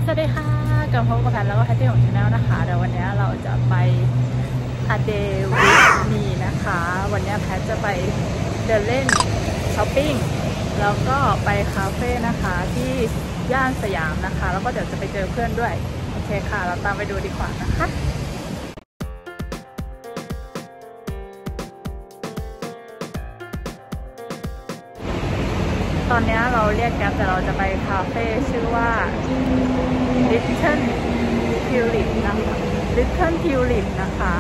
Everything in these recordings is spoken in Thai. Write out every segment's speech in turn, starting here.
วัสดีค่ะกลับพบกับแพทแล้วก็แพทตี้ของชาแนลนะคะเดี๋ยววันนี้เราจะไปA Day with Meนะคะวันนี้แพทจะไปเดินเล่นช้อปปิ้งแล้วก็ไปคาเฟ่นะคะที่ย่านสยามนะคะแล้วก็เดี๋ยวจะไปเจอเพื่อนด้วยโอเคค่ะเราตามไปดูดีกว่านะคะตอนนี้เราเรียกแกร็บแต่เราจะไปคาเฟ่ชื่อว่า Little Tulip นะคะ Little Tulip นะคะ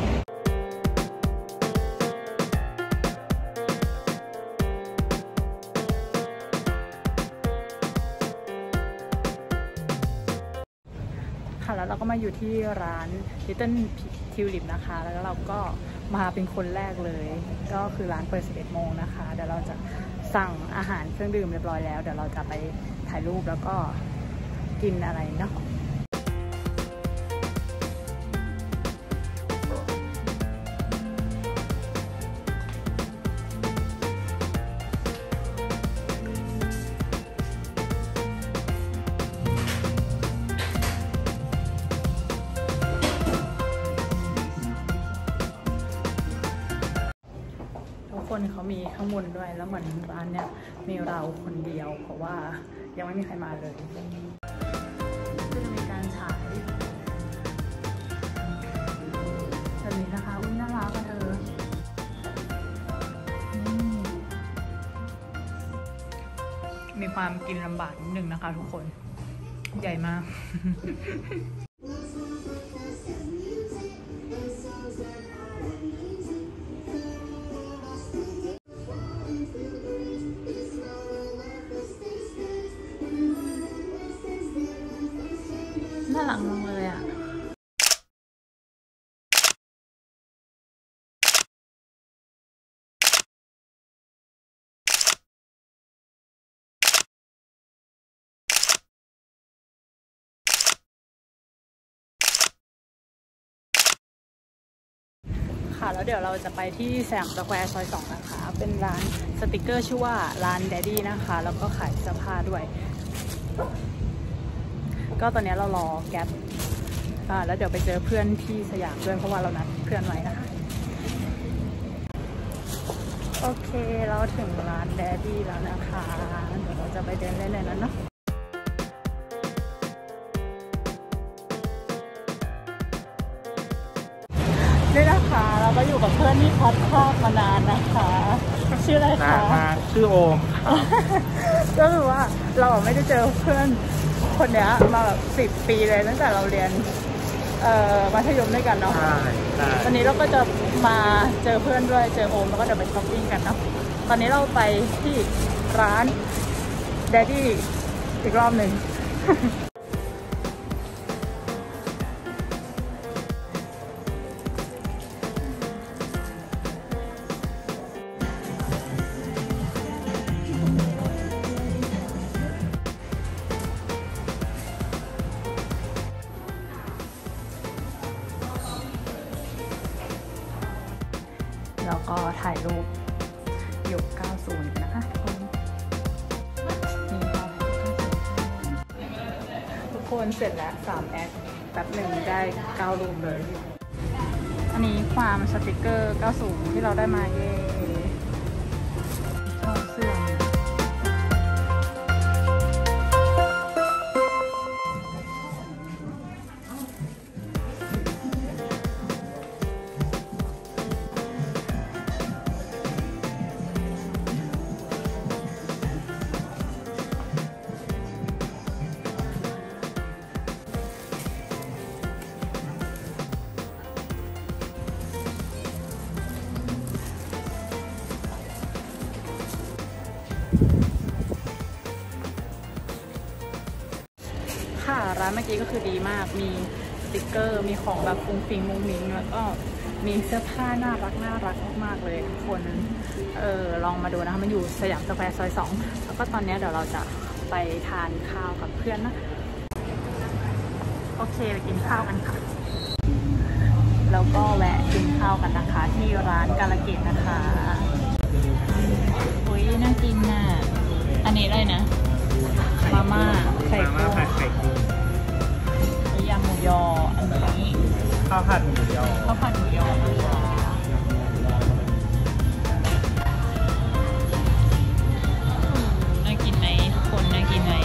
ค่ะแล้วเราก็มาอยู่ที่ร้าน Little Tulip นะคะแล้วเราก็มาเป็นคนแรกเลยก็คือร้านเปิด 11 โมงนะคะเดี๋ยวเราจะสั่งอาหารเครื่องดื่มเรียบร้อยแล้วเดี๋ยวเราจะไปถ่ายรูปแล้วก็กินอะไรเนาะคนเขามีข้างบนด้วยแล้วเหมือนร้านเนี้ยมีเราคนเดียวเพราะว่ายังไม่มีใครมาเลยก็จะมีการฉายแบบนี้นะคะอุ้ยน่ารักอ่ะเธอมีความกินลำบากนิดนึงนะคะทุกคนใหญ่มากน่ารักมากเลยอ่ะค่ะแล้วเดี๋ยวเราจะไปที่สยามสแควร์ซอย 2นะคะเป็นร้านสติกเกอร์ชื่อว่าร้าน Daddy นะคะแล้วก็ขายเสื้อผ้าด้วยก็ตอนนี้เรารอแก๊ปแล้วเดี๋ยวไปเจอเพื่อนที่สยามด้วยเพราะว่าเรานัดเพื่อนไว้นะคะโอเคเราถึงร้าน Daddy แล้วนะคะเดี๋ยวเราจะไปเดินเล่นๆนั้นเนาะนี่นะคะเราก็อยู่กับเพื่อนที่พัดภาคมานานนะคะชื่ออะไรคะชื่อโอมก็คือว่าเราไม่ได้เจอเพื่อนคนนี้มาแบบ10 ปีเลยตั้งแต่เราเรียนมัธยมด้วยกันเนาะวันนี้เราก็จะมาเจอเพื่อนด้วยเจอโอมแล้วก็เดี๋ยวไปช้อปปิ้งกันเนาะตอนนี้เราไปที่ร้าน Daddy อีกรอบหนึ่งแล้วก็ถ่ายรูปยุค 90 กันนะคะทุกคนเสร็จแล้ว3 แอคแป๊บหนึ่งได้9 รูปเลยอันนี้ความสติกเกอร์ 90 ที่เราได้มาเย่ชอบเสื้อค่ะร้านเมื่อกี้ก็คือดีมากมีสติกเกอร์มีของแบบฟุ้งฟิ้งมุ้งมิ้งแล้วก็มีเสื้อผ้าน่ารักมากๆเลยทุกคนลองมาดูนะคะมันอยู่สยามสแควร์ซอย 2แล้วก็ตอนนี้เดี๋ยวเราจะไปทานข้าวกับเพื่อนนะโอเคไปกินข้าวกันค่ะแล้วก็แวะกินข้าวกันนะคะที่ร้านกาลเกตนะคะอุ้ยน่ากินน่ะอันนี้อะไรนะมาม่าไข่กุ้งาวผัดหมูยอข้าวผัดหมูยอนะคะน่ากินไหมทุกคนน่ากินไหม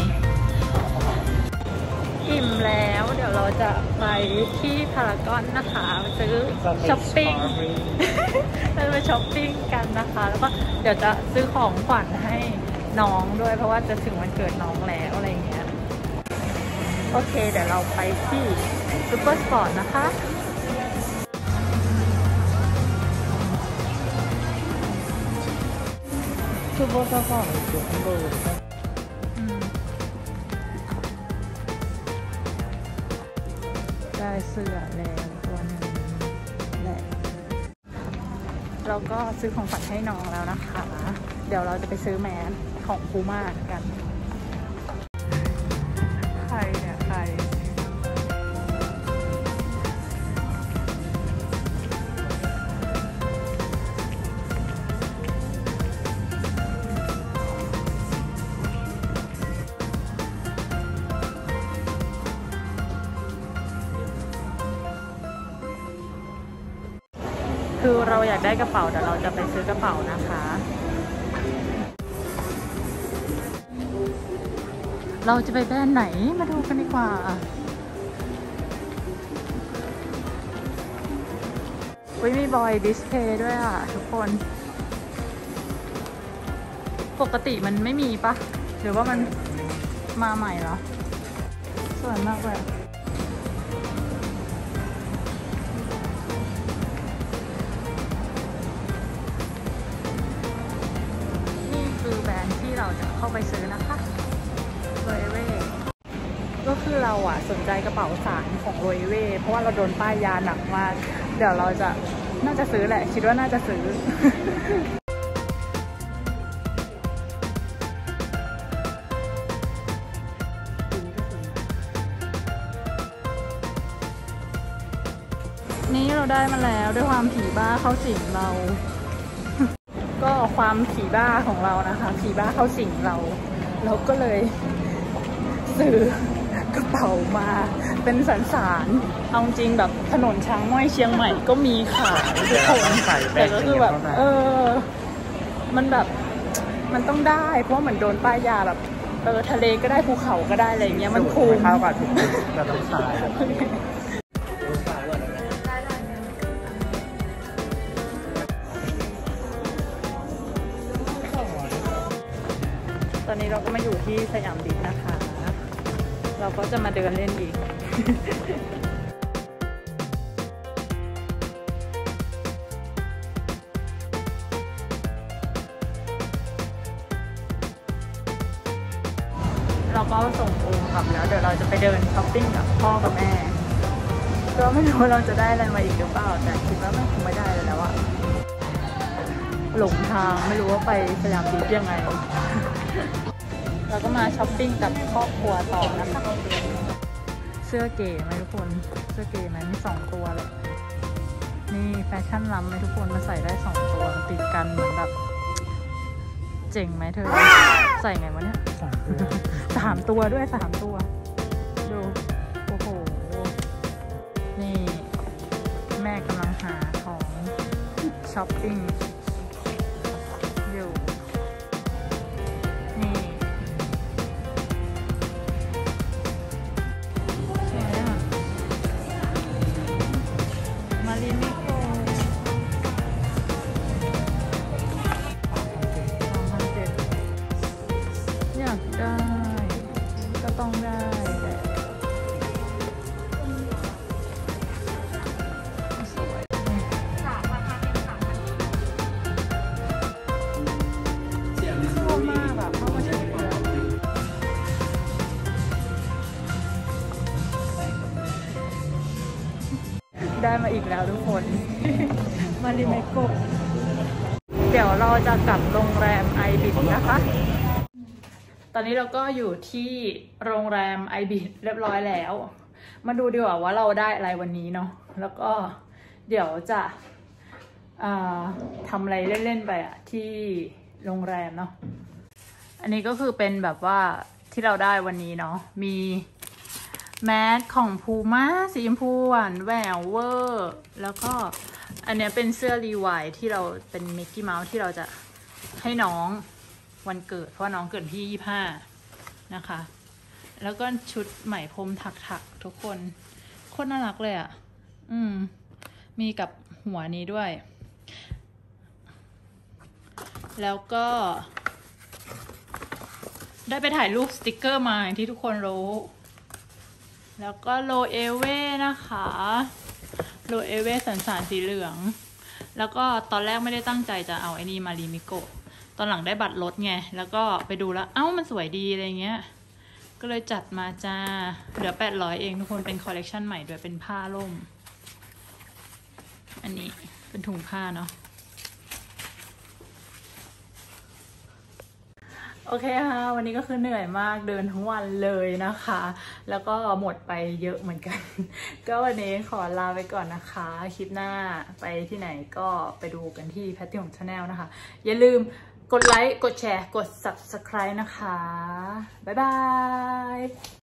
อิ่มแล้วเดี๋ยวเราจะไปที่พารากอนนะคะซื้อช้อปปิ้งเราไปช้อปปิ้งกันนะคะแล้วก็เดี๋ยวจะซื้อของขวัญให้น้องด้วยเพราะว่าจะถึงวันเกิดน้องแล้วอะไรเงี้ยโอเคเดี๋ยวเราไปที่ซูเปอร์สปอร์ตนะคะซูเปอร์สปอร์ตเดี๋ยวเบอร์ได้เสื้อแล้วตัวหนึ่งแหละเราก็ซื้อของขวัญให้น้องแล้วนะคะเดี๋ยวเราจะไปซื้อแมสของพูม่ากันใครเนี่ยใครคือเราอยากได้กระเป๋าเดี๋ยวเราจะไปซื้อกระเป๋านะคะเราจะไปแบรนด์ไหนมาดูกันดีกว่ามีบอยดิสเพย์ด้วยอ่ะทุกคนปกติมันไม่มีปะหรือว่ามันมาใหม่เหรอสวยมากเลยแบรนด์ที่เราจะเข้าไปซื้อนะคะโรยเว่ก็คือเราอ่ะสนใจกระเป๋าสารของโรยเว่เพราะว่าเราโดนป้ายยาหนักมากเดี๋ยวเราจะน่าจะซื้อแหละคิดว่าน่าจะซื้อ นี่เราได้มาแล้วด้วยความผีบ้าเข้าสิงเราก็ความผีบ้าของเรานะคะผีบ้าเข้าสิงเราก็เลยซื้อกระเป๋ามาเป็นสารเอาจริงแบบถนนช้างม้อยเชียงใหม่ก็มีขายทุกคนแต่ก็คือแบบมันแบบมันต้องได้เพราะเหมือนโดนป้ายยาแบบทะเลก็ได้ภูเขาก็ได้อะไรอย่างเงี้ยมันคุ้มข้าวกับถุงแบบลูกชายตอนนี้เราก็มาอยู่ที่สยามดิสนะคะ เราก็จะมาเดินเล่นอีก เราก็ส่งโอมกลับแล้วเดี๋ยวเราจะไปเดินช้อปปิ้งกับพ่อกับแม่ก็ไม่รู้เราจะได้อะไรมาอีกหรือเปล่าแต่คิดว่าไม่คงไม่ได้แล้วอะหลงทางไม่รู้ว่าไปสยามดิสยังไง เราก็มาช้อปปิ้งกับครอบครัวต่อนะคะเสื้อเก๋ไหมทุกคนเสื้อเก๋ไหมมี2ตัวเลยนี่แฟชั่นล้ำไหมทุกคนมาใส่ได้2ตัวติดกันเหมือนแบบเจ๋งไหมเธอใส่ไงวะเนี่ย3 ตัวด้วย3 ตัวดูโอ้โหนี่แม่กำลังหาของช้อปปิ้งอยู่นี่มาริมิโก2,700อยากได้ก็ต้องได้แหละสวยชอบมากอะเข้ามาถึงได้มาอีกแล้วทุกคน มาริเมโกเดี๋ยวเราจะกลับโรงแรมไอบิทนะคะ ตอนนี้เราก็อยู่ที่โรงแรมไอบิทเรียบร้อยแล้ว มาดูดีกว่าว่าเราได้อะไรวันนี้เนาะแล้วก็เดี๋ยวจะทำอะไรเล่นๆไปอะที่โรงแรมเนาะอันนี้ก็คือเป็นแบบว่าที่เราได้วันนี้เนาะแมสของพูม่าสีชมพูหวานแหววเวอร์แล้วก็อันเนี้ยเป็นเสื้อรีไวท์ที่เราเป็นมิกกี้เมาส์ที่เราจะให้น้องวันเกิดเพราะน้องเกิดที่25นะคะแล้วก็ชุดไหมพรมถักๆทุกคนโคตรน่ารักเลยอ่ะมีกับหัวนี้ด้วยแล้วก็ได้ไปถ่ายรูปสติกเกอร์มาอย่างที่ทุกคนรู้แล้วก็โลเอเว่นะคะโลเอเว่สันสีเหลืองแล้วก็ตอนแรกไม่ได้ตั้งใจจะเอาไอ้นี่มาริมิโกะตอนหลังได้บัตรลดไงแล้วก็ไปดูแล้วเอ้ามันสวยดีอะไรเงี้ยก็เลยจัดมาจ้าเหลือ800เองทุกคนเป็นคอลเลกชันใหม่ด้วยเป็นผ้าล่มอันนี้เป็นถุงผ้าเนาะโอเคค่ะวันนี้ก็คือเหนื่อยมากเดินทั้งวันเลยนะคะแล้วก็หมดไปเยอะเหมือนกันก็วันนี้ขอลาไปก่อนนะคะคลิปหน้าไปที่ไหนก็ไปดูกันที่แพทตี้ของชาแนลนะคะอย่าลืมกดไลค์กดแชร์กด Subscribe นะคะบ๊ายบาย